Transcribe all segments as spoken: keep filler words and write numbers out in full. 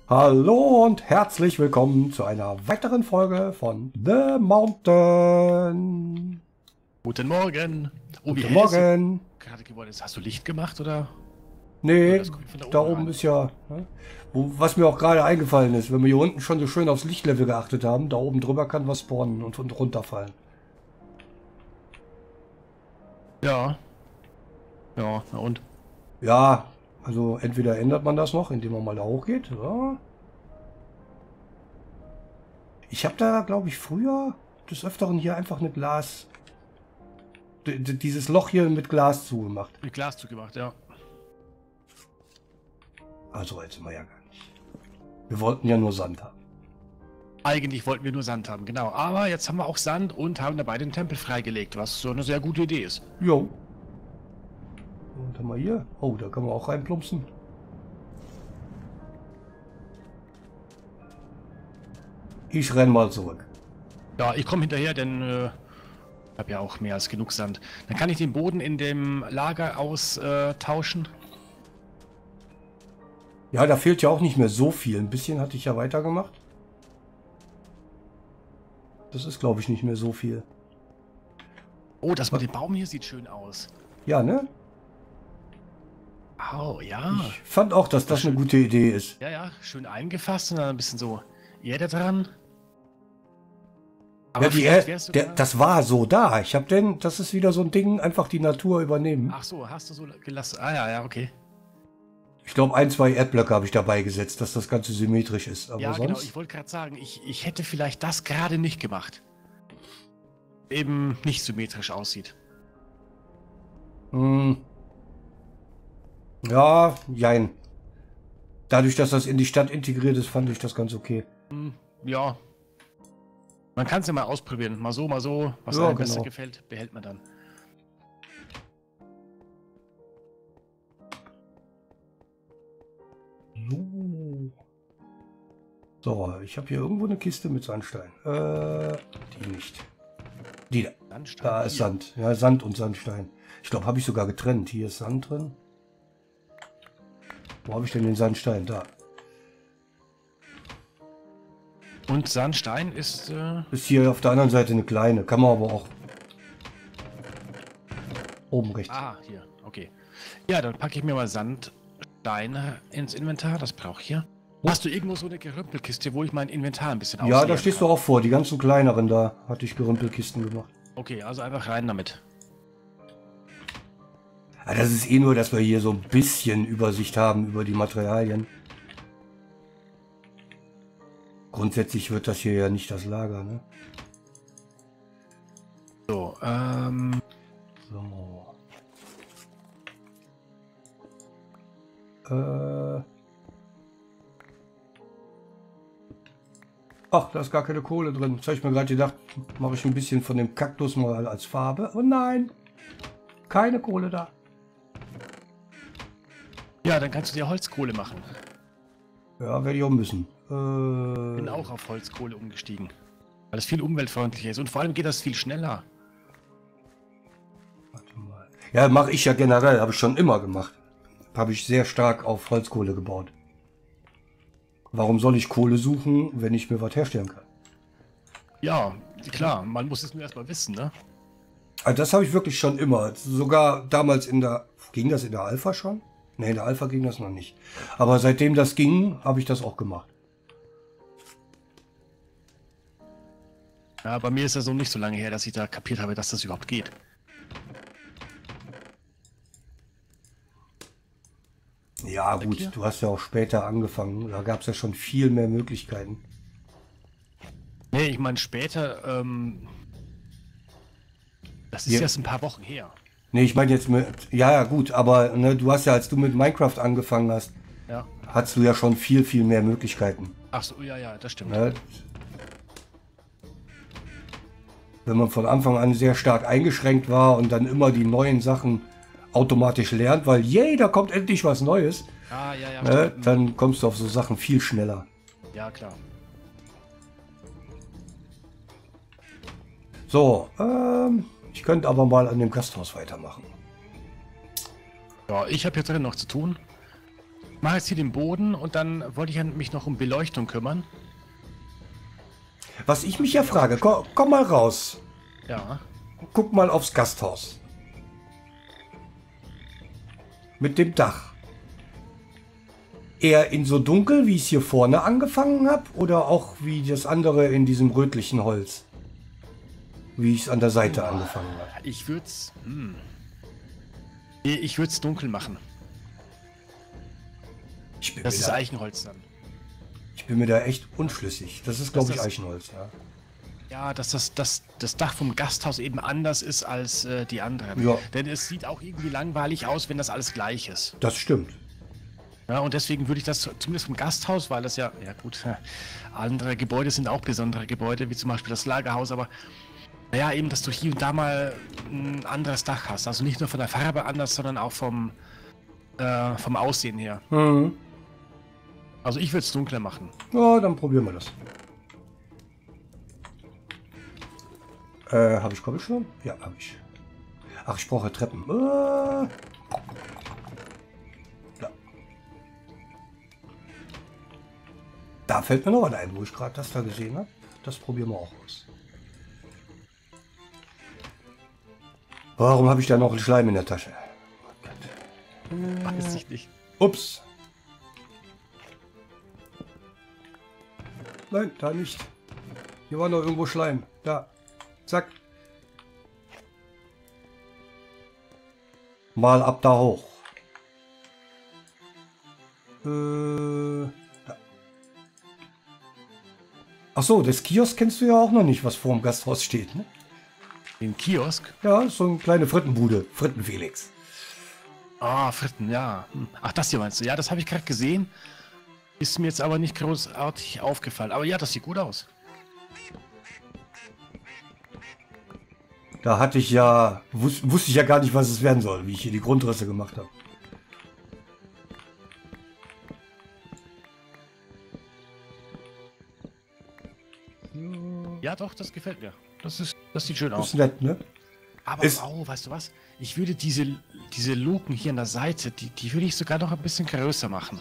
Hallo und herzlich willkommen zu einer weiteren Folge von The Mountain. Guten Morgen. Oh, Guten Morgen. Gerade geworden ist. Hast du Licht gemacht oder? Nee, Das kommt von da oben rein. ist ja, ne? Wo, was mir auch gerade eingefallen ist, wenn wir hier unten schon so schön aufs Lichtlevel geachtet haben, da oben drüber kann was spawnen und, und runterfallen. Ja. Ja, na und? Ja, also entweder ändert man das noch, indem man mal da hochgeht. Ja. Ich habe da, glaube ich, früher des Öfteren hier einfach eine Glas... d- d- dieses Loch hier mit Glas zugemacht. Mit Glas zugemacht, ja. Also jetzt mal ja gar nicht. Wir wollten ja nur Sand haben. Eigentlich wollten wir nur Sand haben, genau. Aber jetzt haben wir auch Sand und haben dabei den Tempel freigelegt, was so eine sehr gute Idee ist. Jo. Und dann mal hier. Oh, da kann man auch reinplumpsen. Ich renn mal zurück. Ja, ich komme hinterher, denn äh, ich habe ja auch mehr als genug Sand. Dann kann ich den Boden in dem Lager austauschen. Ja, da fehlt ja auch nicht mehr so viel. Ein bisschen hatte ich ja weitergemacht. Das ist, glaube ich, nicht mehr so viel. Oh, das mit dem Baum hier sieht schön aus. Ja, ne? Oh, ja. Ich fand auch, dass das eine gute Idee ist. Ja, ja, schön eingefasst und dann ein bisschen so Erde dran. Ja, die, vielleicht äh, wär's der, sogar- das war so da. Ich habe denn, das ist wieder so ein Ding, einfach die Natur übernehmen. Ach so, hast du so gelassen? Ah ja, ja, okay. Ich glaube, ein, zwei Erdblöcke habe ich dabei gesetzt, dass das Ganze symmetrisch ist. Aber Ja, sonst... genau, ich wollte gerade sagen, ich, ich hätte vielleicht das gerade nicht gemacht. Eben nicht symmetrisch aussieht. Hm. Ja, jein. Dadurch, dass das in die Stadt integriert ist, fand ich das ganz okay. Hm, ja. Man kann es ja mal ausprobieren. Mal so, mal so. Was Ja, einem besser genau. gefällt, behält man dann. So. So, ich habe hier irgendwo eine Kiste mit Sandstein. Äh, die nicht. Die da. Sandstein Da ist hier. Sand. Ja, Sand und Sandstein. Ich glaube, habe ich sogar getrennt. Hier ist Sand drin. Wo habe ich denn den Sandstein? Da. Und Sandstein ist... Äh, Ist hier auf der anderen Seite eine kleine. Kann man aber auch oben rechts. ah, hier. Okay. Ja, dann packe ich mir mal Sandsteine ins Inventar. Das brauche ich hier. Hast du irgendwo so eine Gerümpelkiste, wo ich mein Inventar ein bisschen Ja, da stehst du auch vor. Die ganzen kleineren da hatte ich Gerümpelkisten gemacht. Okay, also einfach rein damit. Ja, das ist eh nur, dass wir hier so ein bisschen Übersicht haben über die Materialien. Grundsätzlich wird das hier ja nicht das Lager, ne? So, ähm... So. Äh. Ach, da ist gar keine Kohle drin. Jetzt habe ich mir gerade gedacht, mache ich ein bisschen von dem Kaktus mal als Farbe. Oh nein! Keine Kohle da. Ja, dann kannst du dir Holzkohle machen. Ja, werde ich auch müssen. Äh, Bin auch auf Holzkohle umgestiegen. Weil es viel umweltfreundlicher ist und vor allem geht das viel schneller. warte mal. Ja, mache ich ja generell. Habe ich schon immer gemacht. Habe ich sehr stark auf Holzkohle gebaut. Warum soll ich Kohle suchen, wenn ich mir was herstellen kann? Ja, klar, man muss es nur erstmal wissen, ne? Also das habe ich wirklich schon immer. Sogar damals in der... Ging das in der Alpha schon? Ne, in der Alpha ging das noch nicht. Aber seitdem das ging, habe ich das auch gemacht. Ja, bei mir ist das noch nicht so lange her, dass ich da kapiert habe, dass das überhaupt geht. Ja Weg gut, hier? du hast ja auch später angefangen. Da gab es ja schon viel mehr Möglichkeiten. Nee, ich meine später, ähm... Das ist Ja. erst ein paar Wochen her. Ne, ich meine jetzt mit... Ja, ja gut, aber ne, du hast ja, als du mit Minecraft angefangen hast, Ja. hattest du ja schon viel, viel mehr Möglichkeiten. Ach so, ja, ja, das stimmt. Ne? Wenn man von Anfang an sehr stark eingeschränkt war und dann immer die neuen Sachen automatisch lernt, weil jeder kommt endlich was Neues, Ah, ja, ja, ne? stimmt. Dann kommst du auf so Sachen viel schneller. Ja, klar. So, ähm, ich könnte aber mal an dem Gasthaus weitermachen. Ja, ich habe hier drin noch zu tun. Mach jetzt hier den Boden und dann wollte ich mich noch um Beleuchtung kümmern. Was ich mich ja frage, komm, komm mal raus. Ja. Guck mal aufs Gasthaus. Mit dem Dach. Eher in so dunkel, wie ich es hier vorne angefangen habe, oder auch wie das andere in diesem rötlichen Holz? Wie ich es an der Seite oh, angefangen habe. Ich würde es... Hm. Ich würde es dunkel machen. Ich bin das ist da, Eichenholz dann. Ich bin mir da echt unschlüssig. Das ist, glaube ich, das, Eichenholz, ja. Ja, dass das, das, das Dach vom Gasthaus eben anders ist als äh, die anderen. Ja. Denn es sieht auch irgendwie langweilig aus, wenn das alles gleich ist. Das stimmt. Ja, und deswegen würde ich das zumindest vom Gasthaus, weil das ja, ja gut, andere Gebäude sind auch besondere Gebäude, wie zum Beispiel das Lagerhaus, aber naja, eben, dass du hier und da mal ein anderes Dach hast. Also nicht nur von der Farbe anders, sondern auch vom, äh, vom Aussehen her. Mhm. Also ich würde es dunkler machen. Ja, dann probieren wir das. Äh, habe ich Koppelschirm? Ja, habe ich. Ach, ich brauche Treppen. Äh. Ja. Da fällt mir noch was ein, wo ich gerade das da gesehen habe. Das probieren wir auch aus. Warum habe ich da noch einen Schleim in der Tasche? Weiß ich nicht. Ups. Nein, da nicht. Hier war noch irgendwo Schleim. Da. Zack. Mal ab da hoch. Äh, ja. Ach so, das Kiosk kennst du ja auch noch nicht, was vor dem Gasthaus steht, ne? Den Kiosk? Ja, so eine kleine Frittenbude. Fritten-Felix. Ah, Fritten, ja. Ach, das hier meinst du? Ja, das habe ich gerade gesehen. Ist mir jetzt aber nicht großartig aufgefallen. Aber ja, das sieht gut aus. Da hatte ich ja, wus wusste ich ja gar nicht, was es werden soll, wie ich hier die Grundrisse gemacht habe. Ja, doch, das gefällt mir. Das ist, das sieht schön aus. Ist nett, ne? Aber, ist oh, weißt du was? Ich würde diese, diese Luken hier an der Seite, die, die würde ich sogar noch ein bisschen größer machen.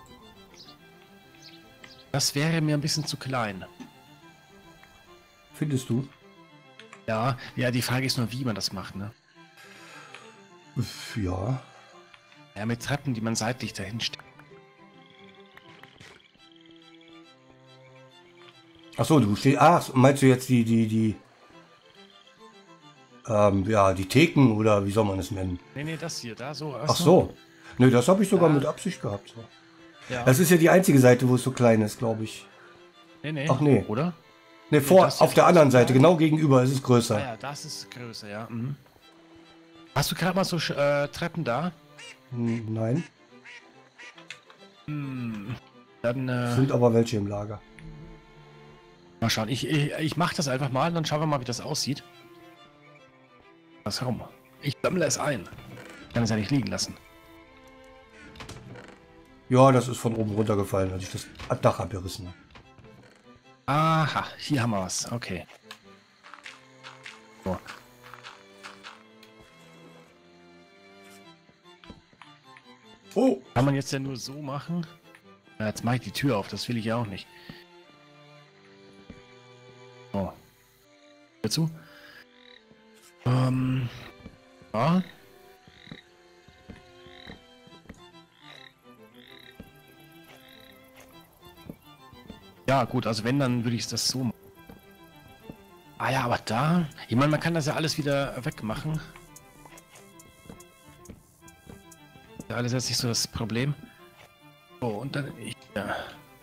Das wäre mir ein bisschen zu klein. Findest du? Ja, ja, die Frage ist nur, wie man das macht, ne? Ja. Ja, mit Treppen, die man seitlich dahin steckt. Ach so, du stehst. Ach, meinst du jetzt die, die, die. Ähm, ja, die Theken oder wie soll man es nennen? Nee, nee, das hier, da so. Ach so. Ne, das habe ich sogar da mit Absicht gehabt. So. Ja. Das ist ja die einzige Seite, wo es so klein ist, glaube ich. Nee, nee. Ach nee. Oder? Ne, nee, vor, auf der anderen Seite, genau gegenüber ist es größer. Ah ja, das ist größer, ja. Mhm. Hast du gerade mal so äh, Treppen da? Hm, nein. Hm. Dann, äh, sind aber welche im Lager. Mal schauen. Ich, ich, ich mache das einfach mal, dann schauen wir mal, wie das aussieht. Was herum? Ich sammle es ein. Ich kann es ja nicht liegen lassen. Ja, das ist von oben runtergefallen, als ich das Dach abgerissen habe. Aha, hier haben wir was. Okay. So. Oh! Kann man jetzt ja nur so machen? Ja, jetzt mache ich die Tür auf, das will ich ja auch nicht. Oh. Dazu? Ähm. Ja. Ja, gut, also wenn, dann würde ich das so machen. Ah ja, aber da... Ich meine, man kann das ja alles wieder wegmachen. Ja, alles jetzt nicht so das Problem. So, und dann... Ich, ja.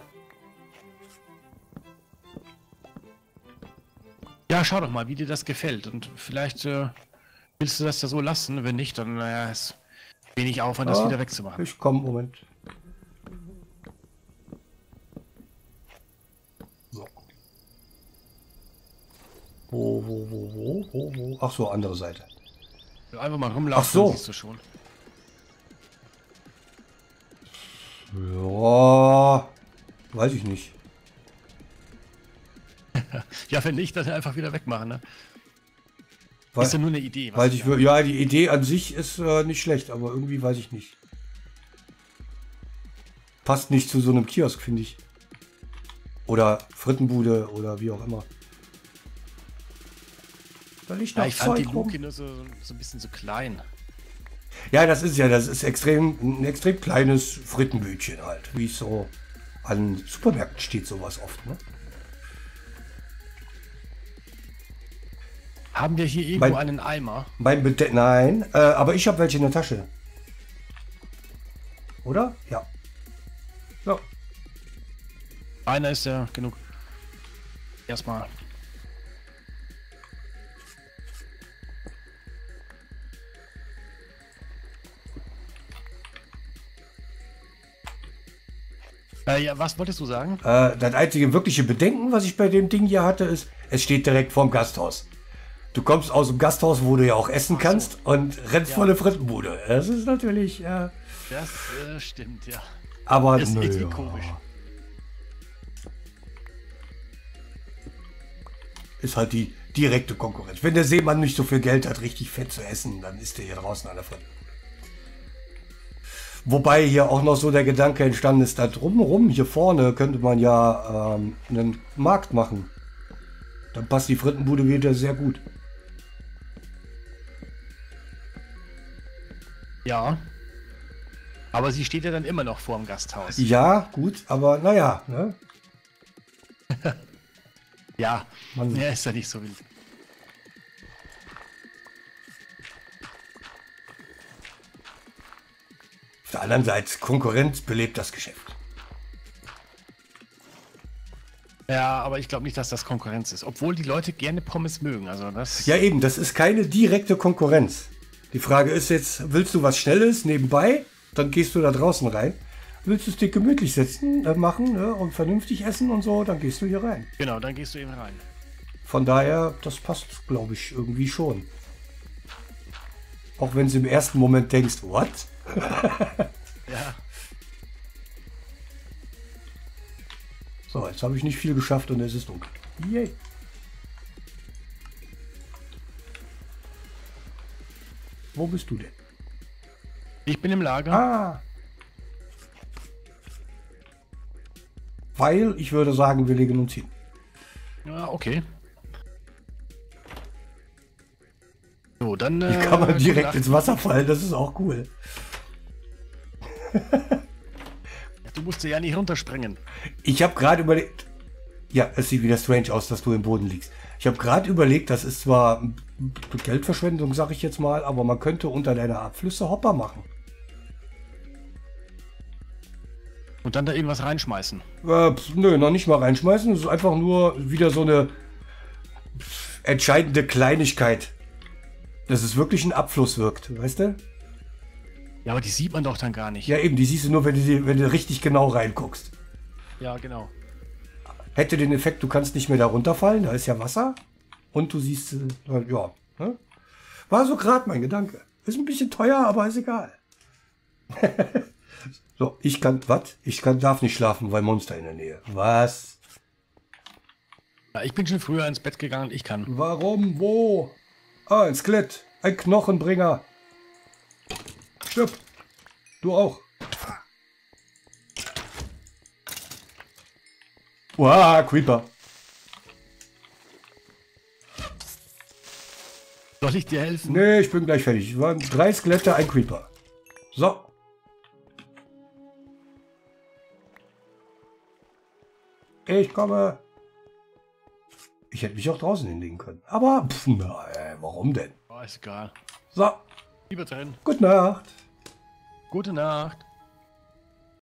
ja, schau doch mal, wie dir das gefällt. Und vielleicht äh, willst du das ja so lassen. Wenn nicht, dann naja, ist wenig Aufwand, das ja, wieder wegzumachen. Ich komme, Moment. So. Wo, wo, wo, wo, wo, wo? Ach so, andere Seite. Einfach mal rumlaufen, ach so. Siehst du schon. Ja, weiß ich nicht. Ja, wenn nicht, dann einfach wieder wegmachen, ne? Weil, ist ja nur eine Idee. Weiß ich, ja, die Idee an sich ist äh, nicht schlecht, aber irgendwie weiß ich nicht. passt nicht zu so einem Kiosk, finde ich. Oder Frittenbude oder wie auch immer. Da liegt noch Ja, ich fand die Zeug rum. Luke nur so, so ein bisschen zu klein. Ja, das ist ja, das ist extrem, ein extrem kleines Frittenbütchen halt. Wie es so an Supermärkten steht, sowas oft, ne? Haben wir hier irgendwo Mein- einen Eimer? Beim Bede Nein, äh, aber ich habe welche in der Tasche. Oder? Ja. So. Einer ist ja genug. Erstmal. Äh, ja, was wolltest du sagen? Äh, das einzige wirkliche Bedenken, was ich bei dem Ding hier hatte, ist, es steht direkt vorm Gasthaus. Du kommst aus dem Gasthaus, wo du ja auch essen Ach so. kannst und rennst Ja. vor eine Frittenbude. Das ist natürlich, äh, Das äh, stimmt, ja. aber Das ist nö, irgendwie ja. komisch. Ist halt die direkte Konkurrenz. Wenn der Seemann nicht so viel Geld hat, richtig fett zu essen, dann ist der hier draußen an der Frittenbude. Wobei hier auch noch so der Gedanke entstanden ist, da drumherum, hier vorne, könnte man ja ähm, einen Markt machen. Dann passt die Frittenbude wieder sehr gut. Ja. Aber sie steht ja dann immer noch vor dem Gasthaus. Ja, gut, aber naja, ne? Ja, Man- ja, ist ja nicht so wild. Auf der anderen Seite, Konkurrenz belebt das Geschäft. Ja, aber ich glaube nicht, dass das Konkurrenz ist. Obwohl die Leute gerne Pommes mögen. Also das. Ja eben, das ist keine direkte Konkurrenz. Die Frage ist jetzt, willst du was Schnelles nebenbei? Dann gehst du da draußen rein. Willst du es dir gemütlich setzen, äh, machen, ne, und vernünftig essen und so, dann gehst du hier rein. Genau, dann gehst du eben rein. Von daher, das passt, glaube ich, irgendwie schon. Auch wenn du im ersten Moment denkst, what? Ja. So, jetzt habe ich nicht viel geschafft und es ist dunkel. Yay. Wo bist du denn? Ich bin im Lager. Ah. Weil, ich würde sagen, wir legen uns hin. Ja, okay. So, dann. Hier Äh, kann man gute direkt Nacht. ins Wasser fallen, das ist auch cool. Du musst ja nicht runterspringen. Ich habe gerade überlegt, ja, es sieht wieder strange aus, dass du im Boden liegst. Ich habe gerade überlegt, das ist zwar Geldverschwendung, sage ich jetzt mal, aber man könnte unter deiner Abflüsse Hopper machen. Und dann da irgendwas reinschmeißen. Äh, pf, nö, noch nicht mal reinschmeißen. Es ist einfach nur wieder so eine entscheidende Kleinigkeit, dass es wirklich ein Abfluss wirkt, weißt du? Ja, aber die sieht man doch dann gar nicht. Ja eben, die siehst du nur, wenn du, sie- wenn du richtig genau reinguckst. Ja, genau. Hätte den Effekt, du kannst nicht mehr da runterfallen, da ist ja Wasser. Und du siehst, äh, ja. Ne? War so gerade mein Gedanke. Ist ein bisschen teuer, aber ist egal. So, ich kann, was? Ich kann, darf nicht schlafen, weil Monster in der Nähe. Was? Ja, ich bin schon früher ins Bett gegangen, ich kann. Warum? Wo? Ah, ein Skelett. Ein Knochenbringer. Stirb. Du auch. Wow, Creeper. Soll ich dir helfen? Nee, ich bin gleich fertig. Es waren drei Skelette, ein Creeper. So. Ich komme. Ich hätte mich auch draußen hinlegen können. Aber, pff, na, äh, warum denn? Oh, ist egal. So, Lieber drin. gute Nacht. Gute Nacht.